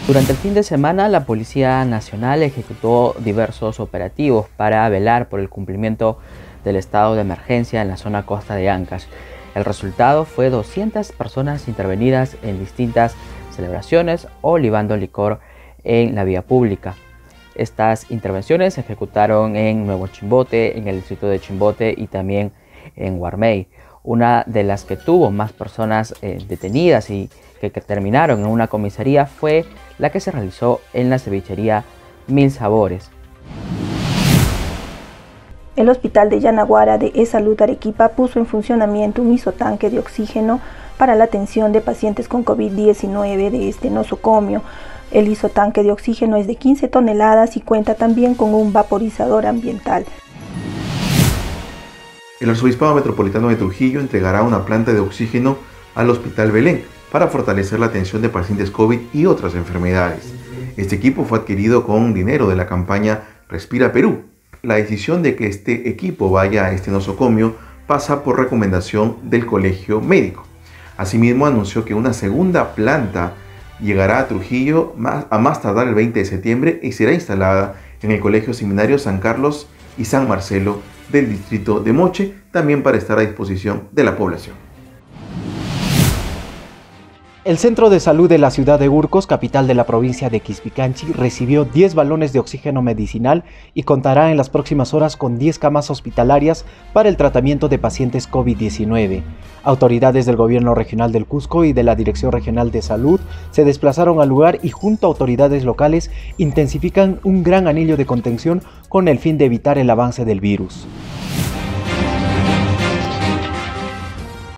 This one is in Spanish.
Durante el fin de semana, la Policía Nacional ejecutó diversos operativos para velar por el cumplimiento del estado de emergencia en la zona costa de Ancash. El resultado fue 200 personas intervenidas en distintas celebraciones o libando licor en la vía pública. Estas intervenciones se ejecutaron en Nuevo Chimbote, en el distrito de Chimbote y también en Guarmey. Una de las que tuvo más personas detenidas y que terminaron en una comisaría fue la que se realizó en la cevichería Mil Sabores. El hospital de Yanaguara de E-Salud Arequipa puso en funcionamiento un isotanque de oxígeno para la atención de pacientes con COVID-19 de este nosocomio. El isotanque de oxígeno es de 15 toneladas y cuenta también con un vaporizador ambiental. El Arzobispado Metropolitano de Trujillo entregará una planta de oxígeno al Hospital Belén para fortalecer la atención de pacientes COVID y otras enfermedades. Este equipo fue adquirido con dinero de la campaña Respira Perú. La decisión de que este equipo vaya a este nosocomio pasa por recomendación del Colegio Médico. Asimismo, anunció que una segunda planta llegará a Trujillo a más tardar el 20 de septiembre y será instalada en el Colegio Seminario San Carlos y San Marcelo del distrito de Moche, también para estar a disposición de la población. El Centro de Salud de la ciudad de Urcos, capital de la provincia de Quispicanchi, recibió 10 balones de oxígeno medicinal y contará en las próximas horas con 10 camas hospitalarias para el tratamiento de pacientes COVID-19. Autoridades del Gobierno Regional del Cusco y de la Dirección Regional de Salud se desplazaron al lugar y junto a autoridades locales intensifican un gran anillo de contención con el fin de evitar el avance del virus.